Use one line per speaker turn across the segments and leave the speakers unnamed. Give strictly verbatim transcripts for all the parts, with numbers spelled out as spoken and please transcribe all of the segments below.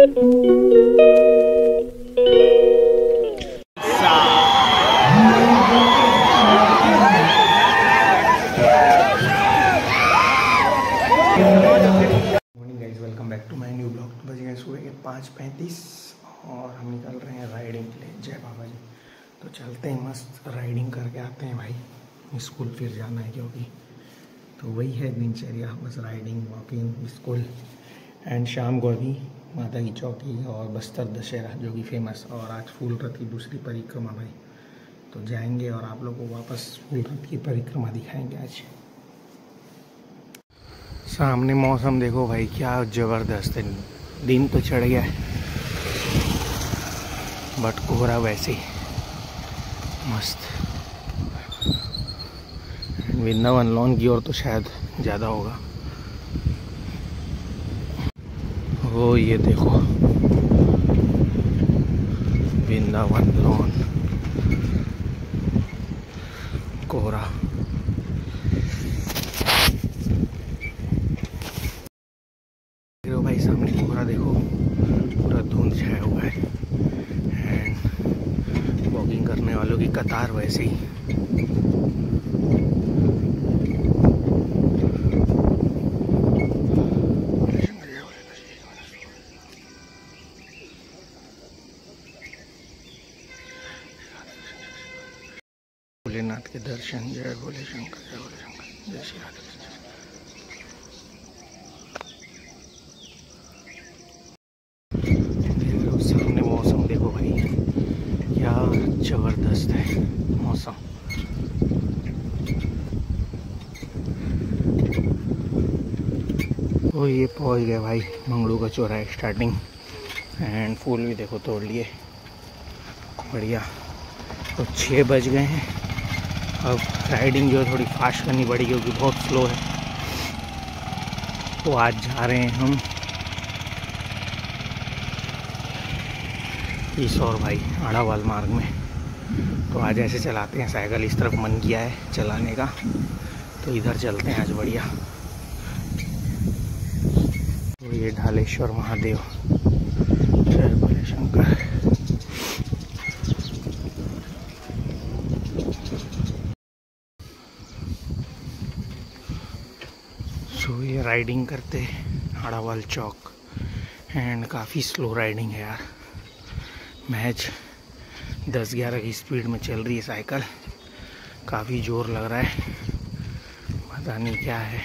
Morning guys, welcome back to my new blog. तो बज गए सुबह के पाँच पैंतीस और हम निकल रहे हैं राइडिंग के लिए। जय बाबा जी। तो चलते हैं, मस्त राइडिंग करके आते हैं भाई। स्कूल फिर जाना है क्योंकि तो वही है दिनचर्या, बस राइडिंग, वॉकिंग, स्कूल एंड शाम को अभी माता की चौकी और बस्तर दशहरा जो कि फेमस, और आज फूल रथ की दूसरी परिक्रमा भाई। तो जाएंगे और आप लोगों को वापस फूल रथ की परिक्रमा दिखाएंगे आज। सामने मौसम देखो भाई, क्या ज़बरदस्त है। दिन तो चढ़ गया है बट कोहरा वैसे ही मस्त। वृंदावन लॉन की ओर तो शायद ज़्यादा होगा। वो ये देखो वृंदावन लॉन, कोहरा। देखो भाई सामने कोहरा देखो, पूरा धुंध छाया हुआ है एंड वॉकिंग करने वालों की कतार वैसे ही। भोलेनाथ के दर्शन। जय भोले शंकर, जय भोले शंकर, जय श्री राधे। सामने मौसम देखो भाई, क्या जबरदस्त है मौसम। तो ये पहुंच गए भाई मंगड़ू का चौराहा स्टार्टिंग, एंड फूल भी देखो तोड़ लिए, बढ़िया। तो छः बज गए हैं। अब राइडिंग जो है थोड़ी फास्ट करनी पड़ी क्योंकि बहुत स्लो है। तो आज जा रहे हैं हम इस और भाई आड़ावाल मार्ग में। तो आज ऐसे चलाते हैं साइकिल, इस तरफ मन किया है चलाने का, तो इधर चलते हैं आज, बढ़िया। तो ये ढालेश्वर महादेव, जय भोले शंकर। सो ये राइडिंग करते आड़ावाल चौक, एंड काफ़ी स्लो राइडिंग है यार। मैच दस ग्यारह की स्पीड में चल रही है साइकिल, काफ़ी जोर लग रहा है, पता नहीं क्या है।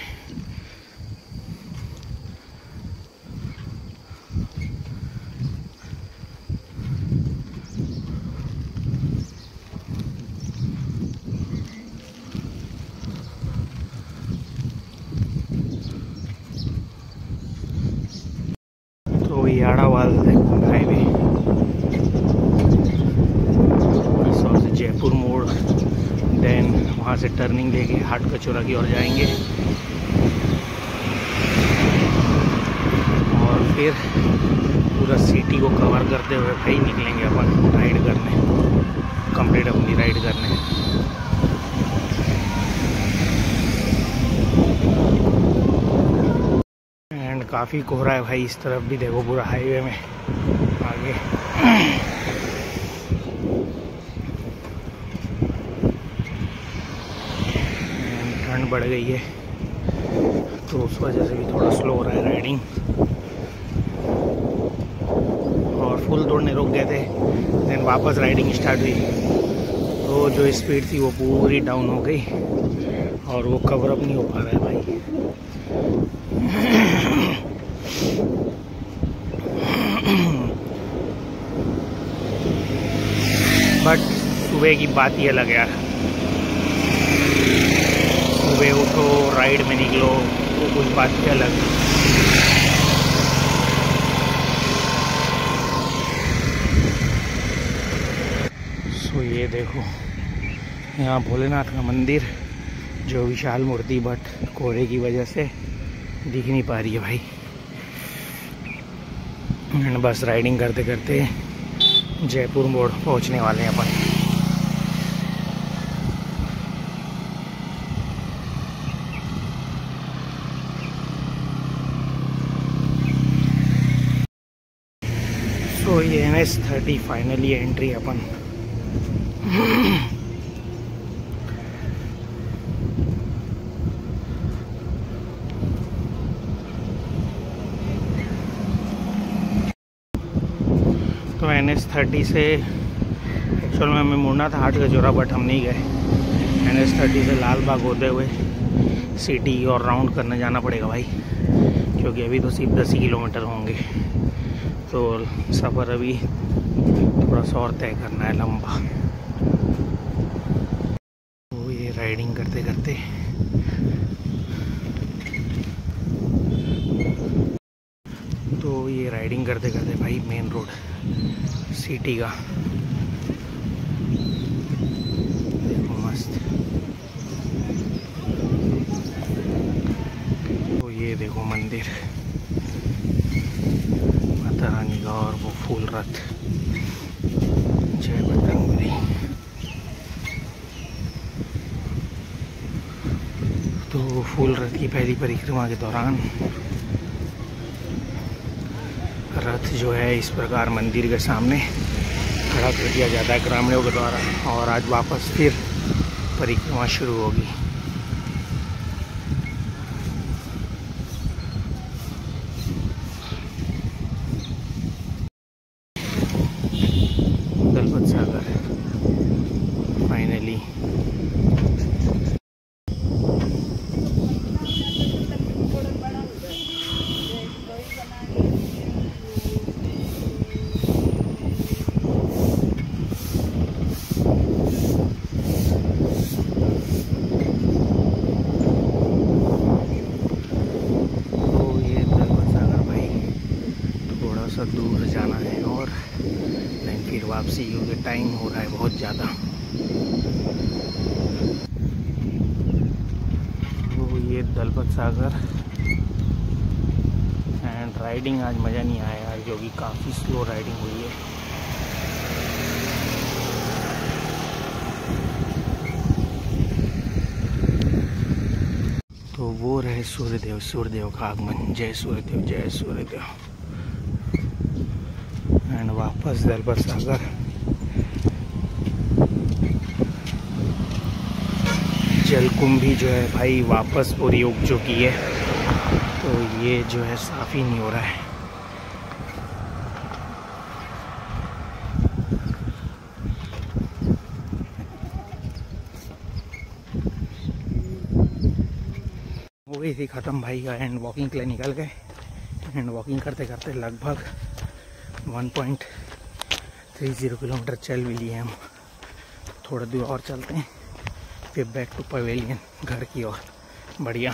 तो ये आड़ावाल हाईवे, इस ओर से जयपुर मोड़, देन वहाँ से टर्निंग लेके हाट कचौरा की ओर जाएंगे और फिर पूरा सिटी को कवर करते हुए भाई निकलेंगे अपन राइड करने, कंप्लीट अपनी राइड करने। एंड काफ़ी कोहरा है भाई, इस तरफ भी देखो पूरा हाईवे में आगे। ठंड बढ़ गई है तो उस वजह से भी थोड़ा स्लो हो रहा है राइडिंग। और फुल दौड़ने रुक गए थे, देन वापस राइडिंग स्टार्ट हुई तो जो स्पीड थी वो पूरी डाउन हो गई और वो कवर अप नहीं हो पा रहा है भाई। बट सुबह की बात ही अलग यार, सुबह उठो राइड में निकलो तो कुछ बात ही अलग। सो ये देखो यहाँ भोलेनाथ का मंदिर, जो विशाल मूर्ति बट कोहरे की वजह से दिख नहीं पा रही है भाई। एंड बस राइडिंग करते करते जयपुर मोड़ पहुंचने वाले हैं अपन। तो ये N S thirty finally entry अपन। तो एन एस थर्टी से एक्चुअल में हमें मुड़ना था हाट गजोरा, बट हम नहीं गए। एन एस थर्टी से लाल बाग होते हुए सिटी और राउंड करने जाना पड़ेगा भाई, क्योंकि अभी तो सिर्फ दस ही किलोमीटर होंगे। तो सफ़र अभी थोड़ा सा और तय करना है लंबा। तो ये राइडिंग करते करते तो ये राइडिंग करते करते भाई मेन रोड सिटी का देखो मस्त। तो ये देखो मंदिर माता रानी का और वो फूल रथ। जय बजरंगबली। तो फूल रथ की पहली परिक्रमा के दौरान रथ जो है इस प्रकार मंदिर के सामने खड़ा कर दिया जाता है ग्रामीणों के द्वारा, और आज वापस फिर परिक्रमा शुरू होगी। दलपत सागर फाइनली। दूर जाना है और लेकिन फिर वापसी, क्योंकि टाइम हो रहा है बहुत ज़्यादा। तो ये दलपत सागर एंड राइडिंग आज मज़ा नहीं आया यार, क्योंकि काफ़ी स्लो राइडिंग हुई है। तो वो रहे सूर्यदेव, सूर्यदेव का आगमन। जय सूर्यदेव, जय सूर्यदेव। एंड वापस दलपत सागर। जलकुंभी जो है भाई वापस पूरी उग चुकी है, तो ये जो है साफ ही नहीं हो रहा है। हो गई थी ख़त्म भाई का, एंड वॉकिंग के लिए निकल गए। एंड वॉकिंग करते करते लगभग one point three zero kilometre चल भी लिए हम। थोड़ा दूर और चलते हैं, फिर बैक टू पवेलियन, घर की ओर। बढ़िया।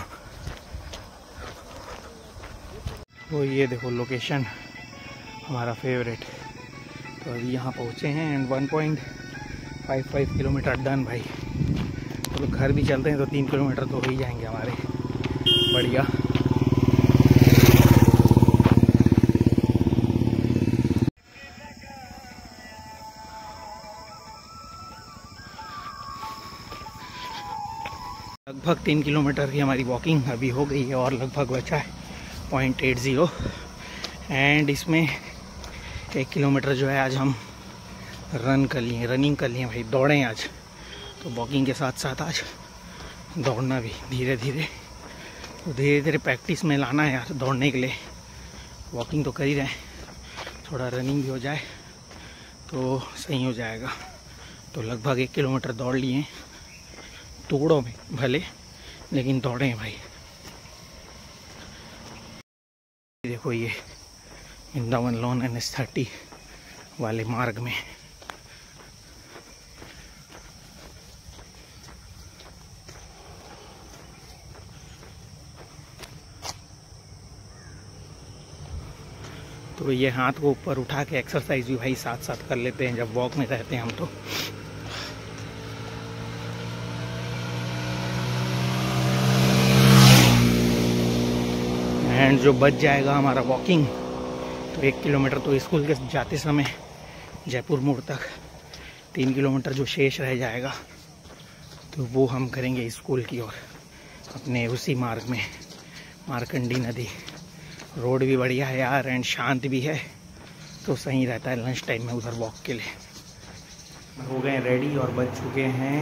वो ये देखो लोकेशन हमारा फेवरेट। तो अभी यहाँ पहुँचे हैं and one point five five kilometre done भाई। तो घर भी चलते हैं तो तीन किलोमीटर तो हो ही जाएंगे हमारे। बढ़िया। लगभग तीन किलोमीटर की हमारी वॉकिंग अभी हो गई है और लगभग बचा है पॉइंट एट ज़ीरो। एंड इसमें एक किलोमीटर जो है आज हम रन कर लिए, रनिंग कर लिए भाई, दौड़े आज। तो वॉकिंग के साथ साथ आज दौड़ना भी धीरे धीरे, तो धीरे धीरे प्रैक्टिस में लाना है यार दौड़ने के लिए। वॉकिंग तो कर ही रहे हैं, थोड़ा रनिंग भी हो जाए तो सही हो जाएगा। तो लगभग एक किलोमीटर दौड़ लिए हैं, टुकड़ों में भले, लेकिन दौड़े हैं भाई। देखो ये वृंदावन लोन एन एस थर्टी वाले मार्ग में। तो ये हाथ को ऊपर उठा के एक्सरसाइज भी भाई साथ साथ कर लेते हैं जब वॉक में रहते हैं हम। तो एंड जो बच जाएगा हमारा वॉकिंग, तो एक किलोमीटर तो स्कूल के जाते समय जयपुर मोड़ तक, तीन किलोमीटर जो शेष रह जाएगा तो वो हम करेंगे स्कूल की ओर अपने उसी मार्ग में। मार्कंडी नदी, रोड भी बढ़िया है यार एंड शांत भी है, तो सही रहता है लंच टाइम में उधर वॉक के लिए। हो गए रेडी और बज चुके हैं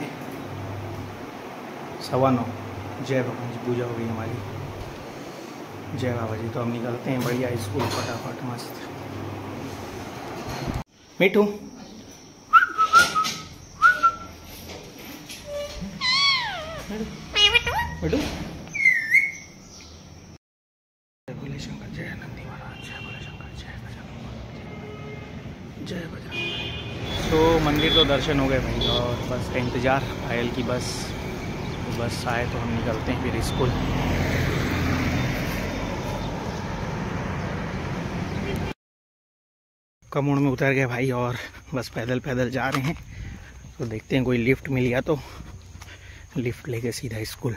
सवा नौ। जय बाबा जी, पूजा हो गई हमारी। जय बाबा जी। तो हम निकलते हैं बढ़िया स्कूल फटाफट मस्त। मिठू मिठू जय भोले शंकर, जय नंदी महाराज, जय भोले शंकर, जय बजरंग, जय बजरंग। तो मंदिर तो दर्शन हो गए भाई और बस का इंतज़ार पायल की बस। तो बस आए तो हम निकलते हैं फिर स्कूल। कमोड़ में उतर गए भाई और बस पैदल पैदल जा रहे हैं। तो देखते हैं कोई लिफ्ट मिल गया तो लिफ्ट लेके सीधा स्कूल।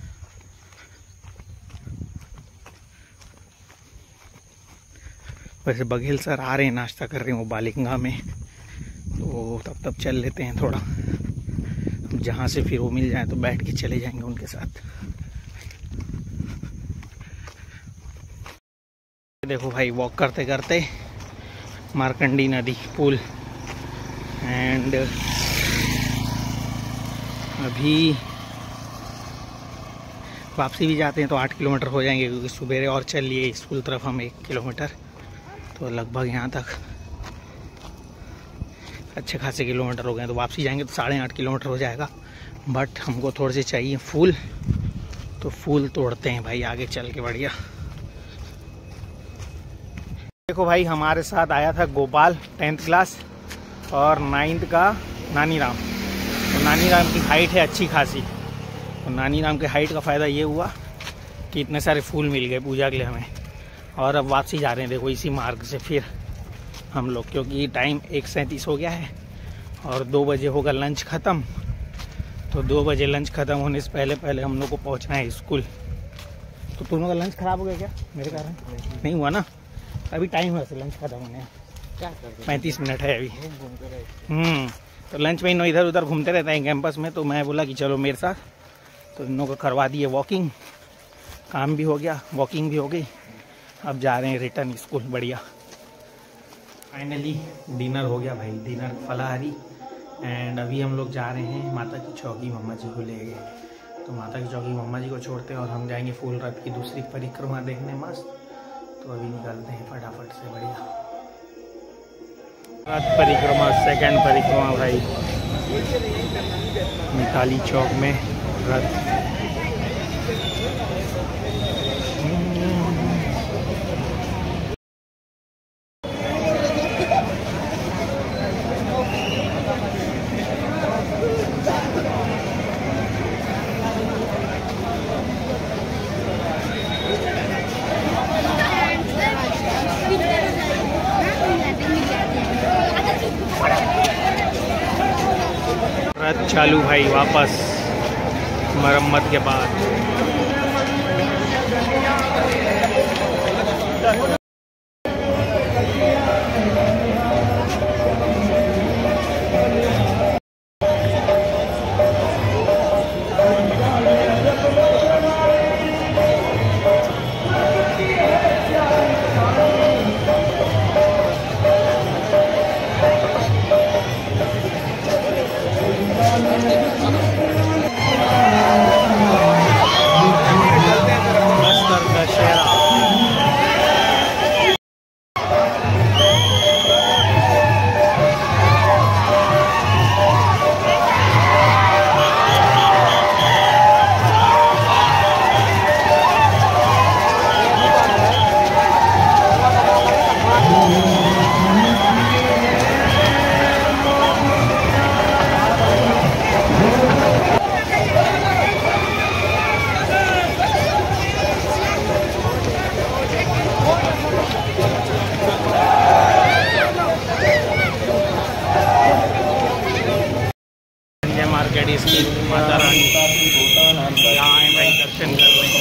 वैसे बघेल सर आ रहे हैं, नाश्ता कर रहे हैं वो बालिंगा में, तो तब तब चल लेते हैं थोड़ा। जहाँ से फिर वो मिल जाए तो बैठ के चले जाएंगे उनके साथ। देखो भाई वॉक करते करते मारकंडी नदी पुल एंड अभी वापसी भी जाते हैं तो आठ किलोमीटर हो जाएंगे, क्योंकि सुबेरे और चल लिए स्कूल तरफ हम एक किलोमीटर, तो लगभग यहाँ तक अच्छे खासे किलोमीटर हो गए। तो वापसी जाएंगे तो साढ़े आठ किलोमीटर हो जाएगा। बट हमको थोड़े से चाहिए फूल, तो फूल तोड़ते हैं भाई आगे चल के बढ़िया। देखो भाई हमारे साथ आया था गोपाल टेंथ क्लास और नाइन्थ का नानी राम। तो नानी राम की हाइट है अच्छी खासी। तो नानी राम के हाइट का फ़ायदा ये हुआ कि इतने सारे फूल मिल गए पूजा के लिए हमें। और अब वापसी जा रहे हैं देखो इसी मार्ग से फिर हम लोग, क्योंकि टाइम एक सैंतीस हो गया है और दो बजे होगा लंच ख़त्म। तो दो बजे लंच ख़त्म होने से पहले पहले हम लोग को पहुंचना है स्कूल। तो तुम लोग का लंच ख़राब हो गया क्या? मेरे कारण नहीं हुआ ना, अभी टाइम है लंच ख़त्म होने, पैंतीस मिनट है अभी। हम्म तो लंच में इन इधर उधर घूमते रहते हैं कैंपस में। तो मैं बोला कि चलो मेरे साथ, तो इन लोगों को करवा दिए वॉकिंग, काम भी हो गया वॉकिंग भी हो गई। अब जा रहे हैं रिटर्न स्कूल बढ़िया। फाइनली डिनर हो गया भाई, डिनर फलाहारी। एंड अभी हम लोग जा रहे हैं माता की चौकी मम्मा जी को ले गए। तो माता की चौकी मम्मा जी को छोड़ते हैं और हम जाएंगे फूल रथ की दूसरी परिक्रमा देखने मस्त। तो अभी निकलते हैं फटाफट से बढ़िया। रथ परिक्रमा सेकंड परिक्रमा भाई, मिताली चौक में रथ। रथ चालू भाई वापस मरम्मत के बाद। मार्केट इसकी माता रानी यहाँ आए भाई दर्शन कर रहे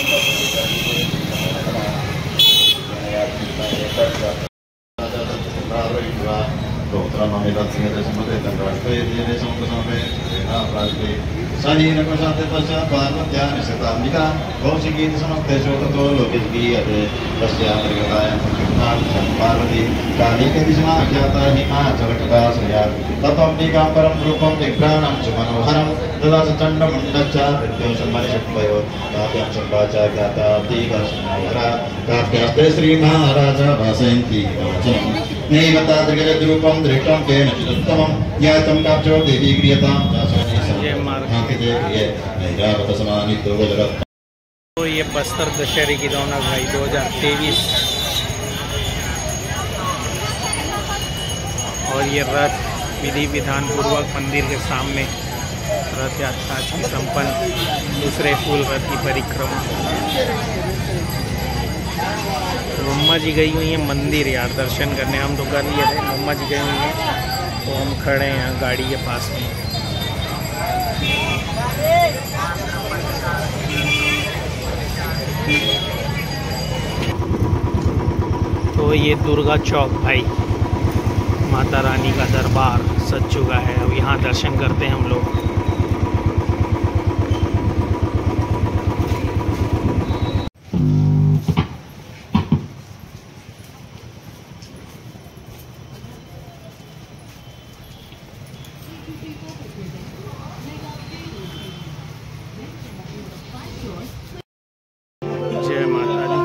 हैं। पार्वती कालिकविष्णा ज्ञाता हिमाचलकटाश्रया तत्त्वं दिगम्बरं रूपं विभ्राणं च मनोहरं ददास चण्डमुण्डश्च मृत्युं मनिषट्पयो काव्यं चण्डाचा ज्ञाता दिगर्शनावरा काव्यास्ते श्रीमहाराज भासयन्ति वचनं नैव तादृगरूपं दृष्टं केन चिदुत्तमं ज्ञातं काव्यो देवी क्रियतां
तो ये बस्तर दशहरे की रौनक भाई दो हज़ार तेईस और ये रथ विधि विधान पूर्वक मंदिर के सामने रथ यात्रा की संपन्न दूसरे फूल रथ की परिक्रमा। मम्मा जी गई हुई है मंदिर यार दर्शन करने, हम तो कर लिए थे, मम्मा जी गई हुई हैं तो हम खड़े हैं यहाँ गाड़ी के पास में। तो ये दुर्गा चौक भाई माता रानी का दरबार सज चुका है, अब यहाँ दर्शन करते हैं हम लोग। जय माता दी।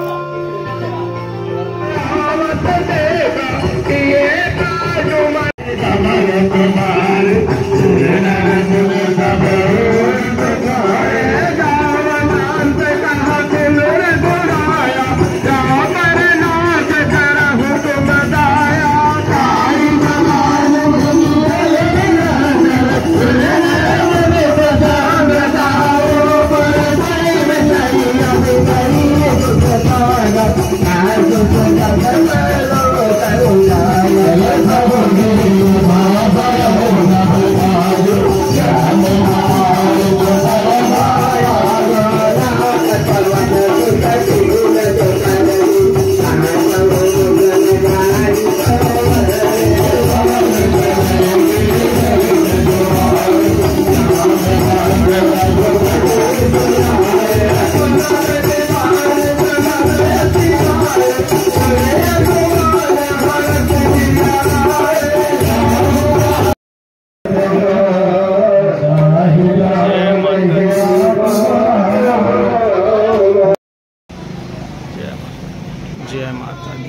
जय माता दी।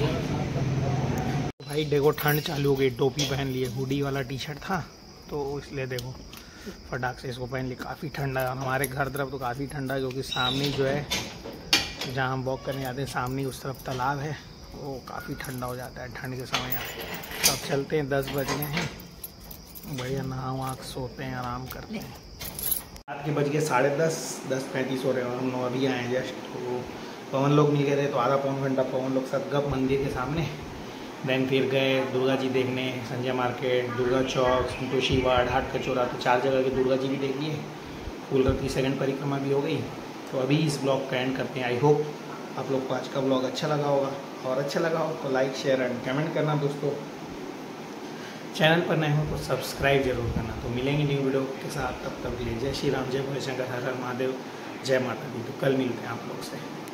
भाई देखो ठंड चालू हो गई, टोपी पहन लिए, हुडी वाला टी शर्ट था तो इसलिए देखो फटाक से इसको पहन लिए। काफ़ी ठंडा है, हमारे घर तरफ तो काफ़ी ठंडा है क्योंकि सामने जो है जहाँ हम वॉक करने जाते हैं सामने उस तरफ तालाब है, वो काफ़ी ठंडा हो जाता है ठंड के समय। तो अब चलते हैं, दस बज गए हैं, बढ़िया नहा वहा सोते हैं, आराम करते हैं। रात के बज गए साढ़े दस, दस पैंतीस हो रहे हैं और हम लोग अभी आए हैं जस्ट। तो पवन लोग मिल गए थे तो आधा पौन घंटा पवन लोग सब गप मंदिर के सामने, देन फिर गए दुर्गा जी देखने, संजय मार्केट, दुर्गा चौक, संतोषी वार्ड, हाट कचौरा, तो चार जगह के दुर्गा जी भी देख लिए, फूल रथ की सेकंड परिक्रमा भी हो गई। तो अभी इस ब्लॉग का एंड करते हैं। आई होप आप लोग को आज का ब्लॉग अच्छा लगा होगा, और अच्छा लगा हो तो लाइक शेयर एंड कमेंट करना दोस्तों। चैनल पर नए हो तो सब्सक्राइब जरूर करना। तो मिलेंगे न्यू वीडियो के साथ, तब तक के लिए जय श्री राम, जय भोले शंकर, हर हर महादेव, जय माता दी। तो कल मिलते हैं आप लोग से।